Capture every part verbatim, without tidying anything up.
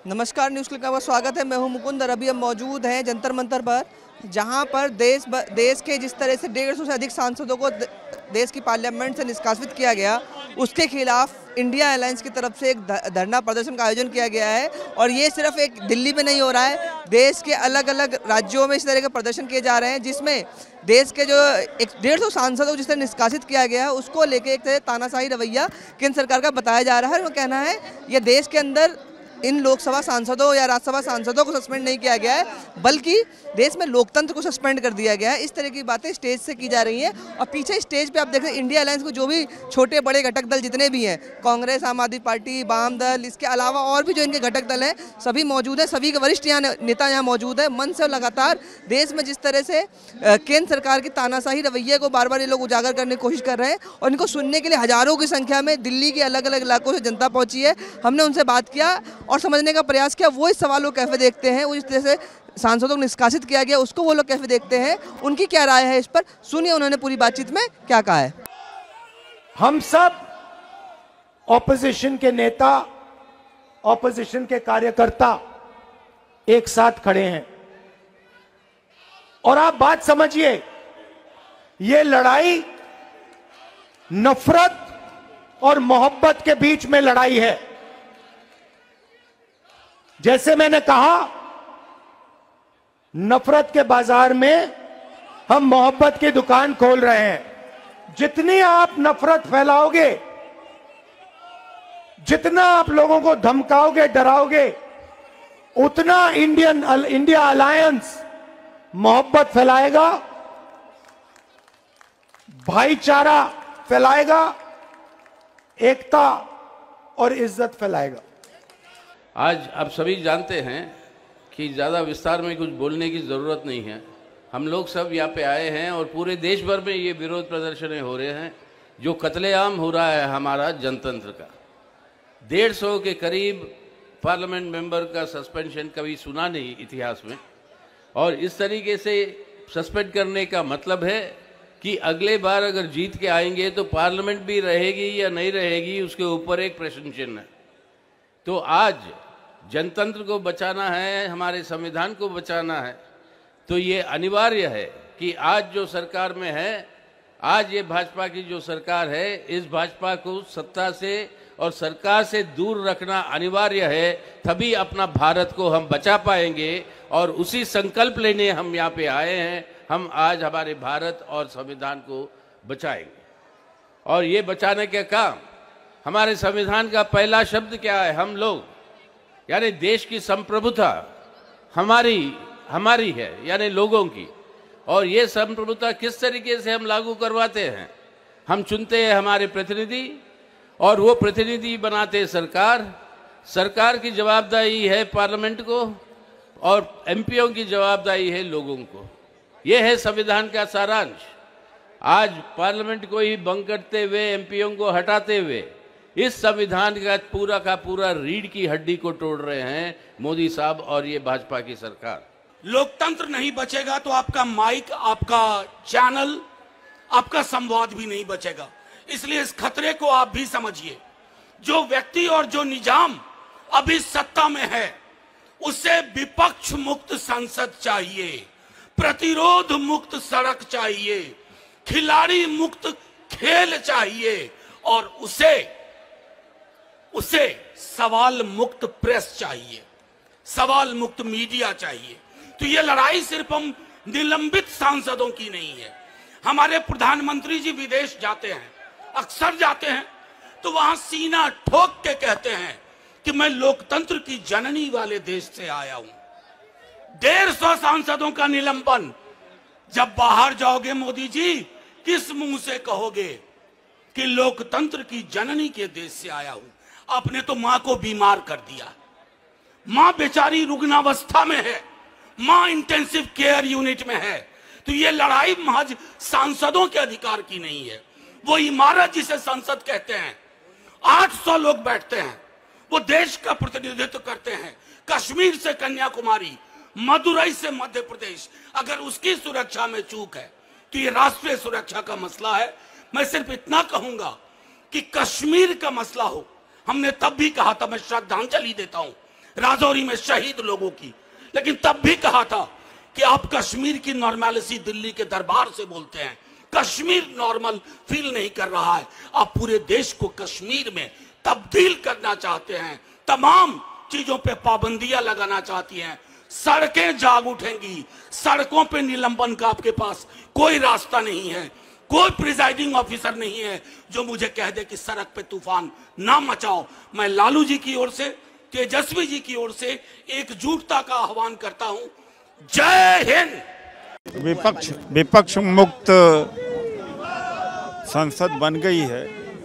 नमस्कार, news click का स्वागत है। मैं हूं मुकुंद और अभी हम मौजूद हैं जंतर मंतर पर, जहां पर देश देश के जिस तरह से डेढ़ सौ से अधिक सांसदों को देश की पार्लियामेंट से निष्कासित किया गया, उसके खिलाफ इंडिया अलायंस की तरफ से एक धरना प्रदर्शन का आयोजन किया गया है। और ये सिर्फ एक दिल्ली में नहीं हो रहा है, देश के अलग अलग राज्यों में इस तरह के प्रदर्शन किए जा रहे हैं, जिसमें देश के जो एक डेढ़ सौ सांसदों को जिस तरह निष्कासित किया गया है, उसको लेकर एक तरह तानाशाही रवैया केंद्र सरकार का बताया जा रहा है। वो कहना है यह देश के अंदर इन लोकसभा सांसदों या राज्यसभा सांसदों को सस्पेंड नहीं किया गया है, बल्कि देश में लोकतंत्र को सस्पेंड कर दिया गया है। इस तरह की बातें स्टेज से की जा रही हैं। और पीछे स्टेज पे आप देख रहे हैं इंडिया अलायंस को जो भी छोटे बड़े घटक दल जितने भी हैं, कांग्रेस, आम आदमी पार्टी, वाम दल, इसके अलावा और भी जो इनके घटक दल हैं, सभी मौजूद हैं। सभी के वरिष्ठ यहाँ नेता यहाँ मौजूद है। मन से लगातार देश में जिस तरह से केंद्र सरकार की तानाशाही रवैये को बार बार ये लोग उजागर करने की कोशिश कर रहे हैं, और इनको सुनने के लिए हजारों की संख्या में दिल्ली के अलग अलग इलाकों से जनता पहुंची है। हमने उनसे बात किया और समझने का प्रयास किया, वो इस सवाल को कैसे देखते हैं, वो इस तरह से सांसदों को निष्कासित किया गया उसको वो लोग कैसे देखते हैं, उनकी क्या राय है इस पर। सुनिए उन्होंने पूरी बातचीत में क्या कहा है। हम सब ऑपोजिशन के नेता, ऑपोजिशन के कार्यकर्ता एक साथ खड़े हैं, और आप बात समझिए, ये लड़ाई नफरत और मोहब्बत के बीच में लड़ाई है। जैसे मैंने कहा, नफरत के बाजार में हम मोहब्बत की दुकान खोल रहे हैं। जितनी आप नफरत फैलाओगे, जितना आप लोगों को धमकाओगे, डराओगे, उतना इंडियन इंडिया अलायंस मोहब्बत फैलाएगा, भाईचारा फैलाएगा, एकता और इज्जत फैलाएगा। आज आप सभी जानते हैं कि ज़्यादा विस्तार में कुछ बोलने की ज़रूरत नहीं है। हम लोग सब यहाँ पे आए हैं और पूरे देश भर में ये विरोध प्रदर्शन हो रहे हैं, जो कत्लेआम हो रहा है हमारा जनतंत्र का। डेढ़ सौ के करीब पार्लियामेंट मेंबर का सस्पेंशन कभी सुना नहीं इतिहास में, और इस तरीके से सस्पेंड करने का मतलब है कि अगले बार अगर जीत के आएंगे तो पार्लियामेंट भी रहेगी या नहीं रहेगी, उसके ऊपर एक प्रश्न चिन्ह है। तो आज जनतंत्र को बचाना है, हमारे संविधान को बचाना है, तो ये अनिवार्य है कि आज जो सरकार में है, आज ये भाजपा की जो सरकार है, इस भाजपा को सत्ता से और सरकार से दूर रखना अनिवार्य है। तभी अपना भारत को हम बचा पाएंगे, और उसी संकल्प लेने हम यहाँ पे आए हैं। हम आज हमारे भारत और संविधान को बचाएंगे, और ये बचाने का काम, हमारे संविधान का पहला शब्द क्या है? हम लोग, यानी देश की संप्रभुता हमारी हमारी है, यानी लोगों की। और ये संप्रभुता किस तरीके से हम लागू करवाते हैं? हम चुनते हैं हमारे प्रतिनिधि, और वो प्रतिनिधि बनाते सरकार। सरकार की जवाबदारी है पार्लियामेंट को, और एमपीओ की जवाबदारी है लोगों को। ये है संविधान का सारांश। आज पार्लियामेंट को ही भंग करते हुए, एमपीओ को हटाते हुए, इस संविधान का पूरा का पूरा रीढ़ की हड्डी को तोड़ रहे हैं मोदी साहब और ये भाजपा की सरकार। लोकतंत्र नहीं बचेगा तो आपका माइक, आपका चैनल, आपका संवाद भी नहीं बचेगा। इसलिए इस खतरे को आप भी समझिए। जो व्यक्ति और जो निजाम अभी सत्ता में है, उसे विपक्ष मुक्त संसद चाहिए, प्रतिरोध मुक्त सड़क चाहिए, खिलाड़ी मुक्त खेल चाहिए, और उसे उसे सवाल मुक्त प्रेस चाहिए, सवाल मुक्त मीडिया चाहिए। तो ये लड़ाई सिर्फ हम निलंबित सांसदों की नहीं है। हमारे प्रधानमंत्री जी विदेश जाते हैं, अक्सर जाते हैं, तो वहां सीना ठोक के कहते हैं कि मैं लोकतंत्र की जननी वाले देश से आया हूं। डेढ़ सौ सांसदों का निलंबन, जब बाहर जाओगे मोदी जी, किस मुंह से कहोगे कि लोकतंत्र की जननी के देश से आया हूं? आपने तो मां को बीमार कर दिया। मां बेचारी रुग्णावस्था में है, मां इंटेंसिव केयर यूनिट में है। तो ये लड़ाई महज सांसदों के अधिकार की नहीं है। वो इमारत जिसे संसद कहते हैं, आठ सौ लोग बैठते हैं, वो देश का प्रतिनिधित्व करते हैं। कश्मीर से कन्याकुमारी, मदुरई से मध्य प्रदेश, अगर उसकी सुरक्षा में चूक है तो ये राष्ट्रीय सुरक्षा का मसला है। मैं सिर्फ इतना कहूंगा कि कश्मीर का मसला हो, हमने तब भी कहा था, मैं श्रद्धांजलि देता हूं, राजौरी में शहीद लोगों की, लेकिन तब भी कहा था कि आप कश्मीर की नॉर्मलिटी दिल्ली के दरबार से बोलते हैं। कश्मीर नॉर्मल फील नहीं कर रहा है, आप पूरे देश को कश्मीर में तब्दील करना चाहते हैं, तमाम चीजों पे पाबंदियां लगाना चाहती हैं। सड़कें जाग उठेंगी, सड़कों पे निलंबन का आपके पास कोई रास्ता नहीं है। कोई प्रिजाइडिंग ऑफिसर नहीं है जो मुझे कह दे कि सड़क पे तूफान ना मचाओ। मैं लालू जी की ओर से, तेजस्वी जी की ओर से एकजुटता का आह्वान करता हूं। जय हिंद। विपक्ष विपक्ष मुक्त संसद बन गई है।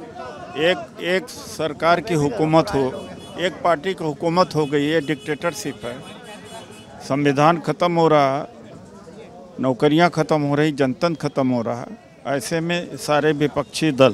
एक एक सरकार की हुकूमत हो, एक पार्टी की हुकूमत हो गई है, डिक्टेटरशिप है। संविधान खत्म हो रहा, नौकरियां खत्म हो रही, जनतंत्र खत्म हो रहा। ऐसे में सारे विपक्षी दल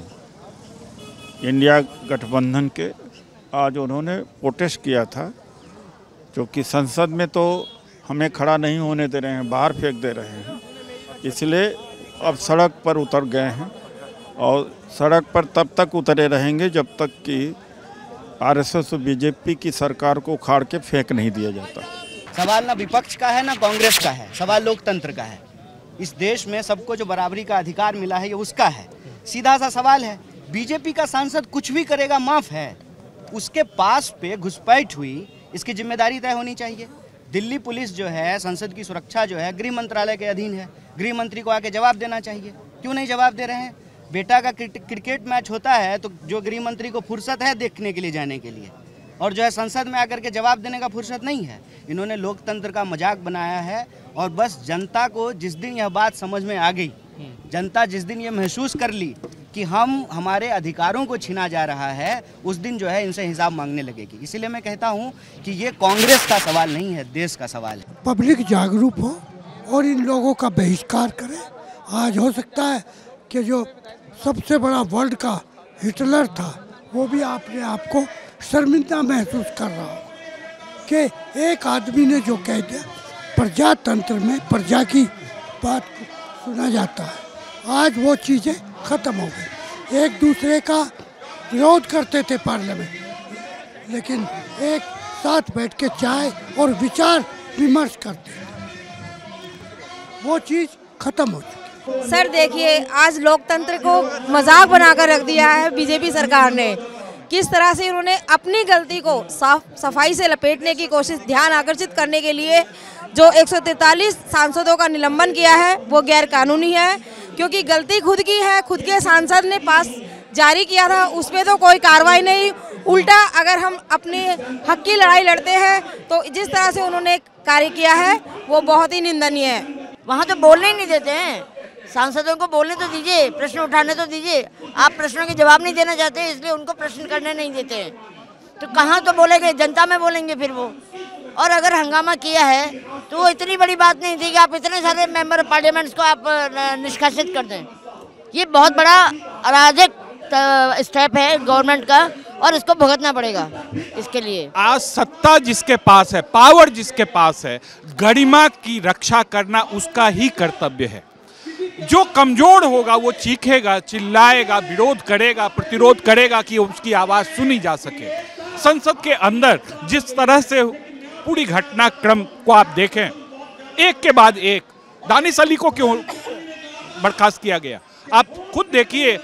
इंडिया गठबंधन के आज उन्होंने प्रोटेस्ट किया था, क्योंकि संसद में तो हमें खड़ा नहीं होने दे रहे हैं, बाहर फेंक दे रहे हैं। इसलिए अब सड़क पर उतर गए हैं और सड़क पर तब तक उतरे रहेंगे जब तक कि आरएसएस और बीजेपी की सरकार को उखाड़ के फेंक नहीं दिया जाता। सवाल ना विपक्ष का है ना कांग्रेस का है, सवाल लोकतंत्र का है। इस देश में सबको जो बराबरी का अधिकार मिला है ये उसका है। सीधा सा सवाल है, बीजेपी का सांसद कुछ भी करेगा माफ है, उसके पास पे घुसपैठ हुई, इसकी जिम्मेदारी तय होनी चाहिए। दिल्ली पुलिस जो है, संसद की सुरक्षा जो है गृह मंत्रालय के अधीन है, गृह मंत्री को आके जवाब देना चाहिए। क्यों नहीं जवाब दे रहे हैं? बेटा का क्रिकेट मैच होता है तो जो गृह मंत्री को फुर्सत है देखने के लिए जाने के लिए, और जो है संसद में आकर के जवाब देने का फुर्सत नहीं है। इन्होंने लोकतंत्र का मजाक बनाया है और बस जनता को जिस दिन यह बात समझ में आ गई, जनता जिस दिन ये महसूस कर ली कि हम हमारे अधिकारों को छीना जा रहा है, उस दिन जो है इनसे हिसाब मांगने लगेगी। इसीलिए मैं कहता हूं कि ये कांग्रेस का सवाल नहीं है, देश का सवाल है। पब्लिक जागरूक हो और इन लोगों का बहिष्कार करे। आज हो सकता है कि जो सबसे बड़ा वर्ल्ड का हिटलर था वो भी अपने आप को शर्मिंदा महसूस कर रहा हो कि एक आदमी ने जो कह दिया। प्रजातंत्र में प्रजा की बात सुना जाता है। आज वो चीज़ें ख़त्म हो गई। एक दूसरे का विरोध करते थे पार्लियामेंट, लेकिन एक साथ बैठ के चाय और विचार विमर्श करते थे, वो चीज़ खत्म हो चुकी। सर देखिए, आज लोकतंत्र को मजाक बनाकर रख दिया है बीजेपी सरकार ने। किस तरह से उन्होंने अपनी गलती को साफ सफाई से लपेटने की कोशिश, ध्यान आकर्षित करने के लिए जो एक सौ तैंतालीस सांसदों का निलंबन किया है वो गैर कानूनी है, क्योंकि गलती खुद की है। खुद के सांसद ने पास जारी किया था, उसमें तो कोई कार्रवाई नहीं। उल्टा अगर हम अपने हक की लड़ाई लड़ते हैं तो जिस तरह से उन्होंने कार्य किया है वो बहुत ही निंदनीय है। वहाँ तो बोलने ही नहीं देते हैं, सांसदों को बोलने तो दीजिए, प्रश्न उठाने तो दीजिए। आप प्रश्नों के जवाब नहीं देना चाहते, इसलिए उनको प्रश्न करने नहीं देते हैं। तो कहाँ तो बोलेंगे, जनता में बोलेंगे फिर वो। और अगर हंगामा किया है तो वो इतनी बड़ी बात नहीं थी कि आप इतने सारे मेंबर ऑफ पार्लियामेंट्स को आप निष्कासित कर दें। ये बहुत बड़ा अराजक स्टेप है गवर्नमेंट का और इसको भुगतना पड़ेगा इसके लिए। आज सत्ता जिसके पास है, पावर जिसके पास है, गरिमा की रक्षा करना उसका ही कर्तव्य है। जो कमजोर होगा वो चीखेगा, चिल्लाएगा, विरोध करेगा, प्रतिरोध करेगा कि उसकी आवाज़ सुनी जा सके। संसद के अंदर जिस तरह से पूरी घटनाक्रम को आप देखें, एक के बाद एक, दानिश अली को क्यों बर्खास्त किया गया, आप खुद देखिए।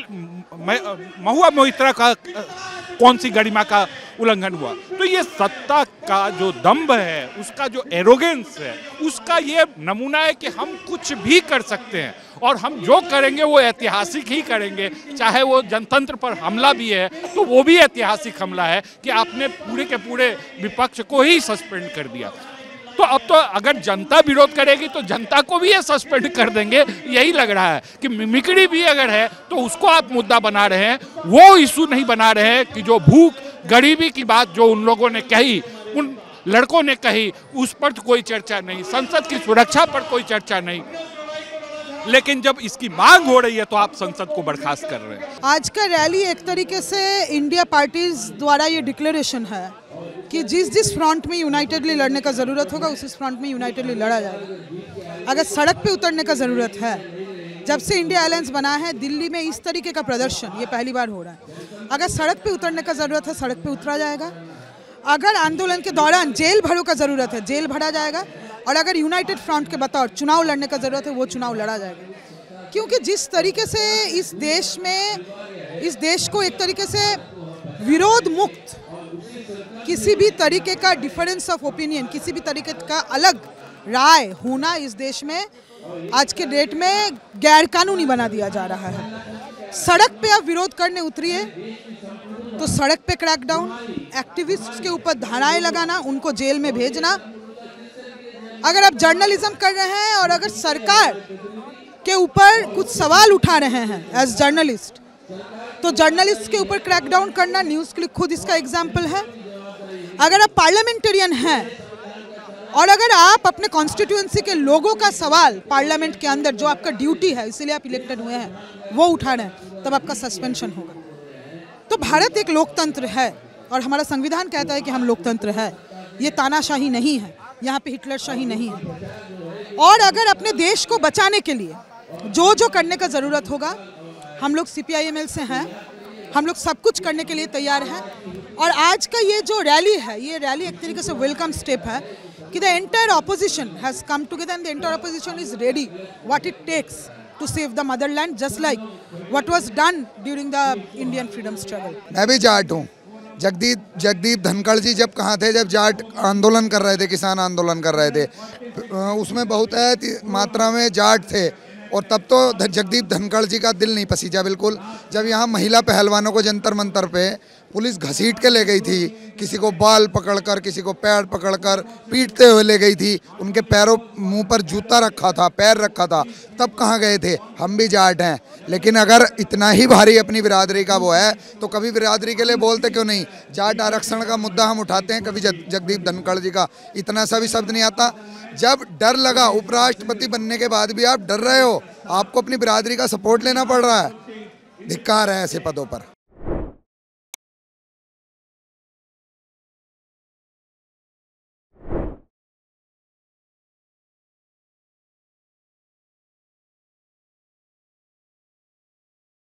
महुआ मोइत्रा का कौन सी गरिमा का उल्लंघन हुआ। तो ये सत्ता का जो दंभ है, उसका जो एरोगेंस है, उसका ये नमूना है कि हम कुछ भी कर सकते हैं और हम जो करेंगे वो ऐतिहासिक ही करेंगे। चाहे वो जनतंत्र पर हमला भी है तो वो भी ऐतिहासिक हमला है कि आपने पूरे के पूरे विपक्ष को ही सस्पेंड कर दिया। तो अब तो अगर जनता विरोध करेगी तो जनता को भी ये सस्पेंड कर देंगे, यही लग रहा है कि मिमिक्री भी अगर है तो उसको आप मुद्दा बना रहे हैं, वो इशू नहीं बना रहे हैं कि जो भूख गरीबी की बात जो उन लोगों ने कही, उन लड़कों ने कही, उस पर तो कोई चर्चा नहीं, संसद की सुरक्षा पर कोई चर्चा नहीं। लेकिन जब इसकी मांग हो रही है तो आप संसद को बर्खास्त कर रहे हैं। आज का रैली एक तरीके से इंडिया पार्टीज द्वारा ये डिक्लेरेशन है कि जिस जिस फ्रंट में यूनाइटेडली लड़ने का ज़रूरत होगा उस इस फ्रंट में यूनाइटेडली लड़ा जाएगा। अगर सड़क पे उतरने का ज़रूरत है, जब से इंडिया अलायंस बना है दिल्ली में इस तरीके का प्रदर्शन ये पहली बार हो रहा है। अगर सड़क पे उतरने का ज़रूरत है, सड़क पे उतरा जाएगा। अगर आंदोलन के दौरान जेल भरो का ज़रूरत है, जेल भरा जाएगा, और अगर यूनाइटेड फ्रंट के बतौर चुनाव लड़ने का ज़रूरत है, वो चुनाव लड़ा जाएगा। क्योंकि जिस तरीके से इस देश में, इस देश को एक तरीके से विरोध मुक्त, किसी भी तरीके का डिफरेंस ऑफ ओपिनियन, किसी भी तरीके का अलग राय होना इस देश में आज के डेट में गैर कानूनी बना दिया जा रहा है। सड़क पे आप विरोध करने उतरिए तो सड़क पे क्रैकडाउन, एक्टिविस्ट्स के ऊपर धाराएं लगाना, उनको जेल में भेजना। अगर आप जर्नलिज्म कर रहे हैं और अगर सरकार के ऊपर कुछ सवाल उठा रहे हैं एज जर्नलिस्ट, तो जर्नलिस्ट के ऊपर क्रैकडाउन करना, न्यूज़ क्लिक खुद इसका एग्जाम्पल है। अगर आप पार्लियामेंटेरियन हैं और अगर आप अपने कॉन्स्टिट्यूएंसी के लोगों का सवाल पार्लियामेंट के अंदर, जो आपका ड्यूटी है, इसीलिए आप इलेक्टेड हुए हैं, वो उठा रहे हैं, तब आपका सस्पेंशन होगा। तो भारत एक लोकतंत्र है और हमारा संविधान कहता है कि हम लोकतंत्र है, ये तानाशाही नहीं है, यहाँ पे हिटलरशाही नहीं है। और अगर अपने देश को बचाने के लिए जो जो करने का ज़रूरत होगा, हम लोग C P I M L से हैं, हम लोग सब कुछ करने के लिए तैयार हैं। और आज का ये जो रैली है, ये रैली एक तरीके से वेलकम स्टेप है कि the entire opposition has come together and the entire opposition is ready what it takes to save the motherland, just like what was done during the Indian freedom struggle. मैं भी जाट हूँ। जगदीप जगदीप धनखड़ जी जब कहाँ थे, जब जाट आंदोलन कर रहे थे, किसान आंदोलन कर रहे थे, उसमें बहुत मात्रा में जाट थे, और तब तो जगदीप धनखड़ जी का दिल नहीं पसीजा बिल्कुल। जब यहाँ महिला पहलवानों को जंतर मंतर पे पुलिस घसीट के ले गई थी, किसी को बाल पकड़कर, किसी को पैर पकड़कर पीटते हुए ले गई थी, उनके पैरों मुंह पर जूता रखा था, पैर रखा था, तब कहाँ गए थे? हम भी जाट हैं, लेकिन अगर इतना ही भारी अपनी बिरादरी का वो है तो कभी बिरादरी के लिए बोलते क्यों नहीं? जाट आरक्षण का मुद्दा हम उठाते हैं, कभी जगदीप धनखड़ जी का इतना सा भी शब्द नहीं आता। जब डर लगा, उपराष्ट्रपति बनने के बाद भी आप डर रहे हो, आपको अपनी बिरादरी का सपोर्ट लेना पड़ रहा है, धिक्कार है ऐसे पदों पर।